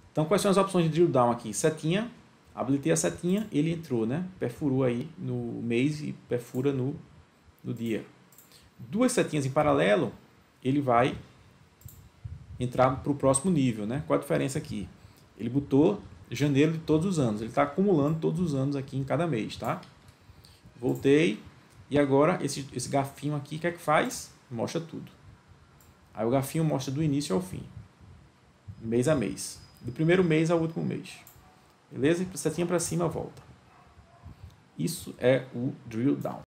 Então, quais são as opções de drill down aqui? Setinha, habilitei a setinha, ele entrou, né? Perfurou aí no mês e perfura no dia. Duas setinhas em paralelo, ele vai entrar para o próximo nível, né? Qual a diferença aqui? Ele botou janeiro de todos os anos, ele está acumulando todos os anos aqui em cada mês, tá? Voltei, e agora esse garfinho aqui, o que é que faz? Mostra tudo. Aí o garfinho mostra do início ao fim, mês a mês, do primeiro mês ao último mês. Beleza? Setinha para cima, volta. Isso é o drill down.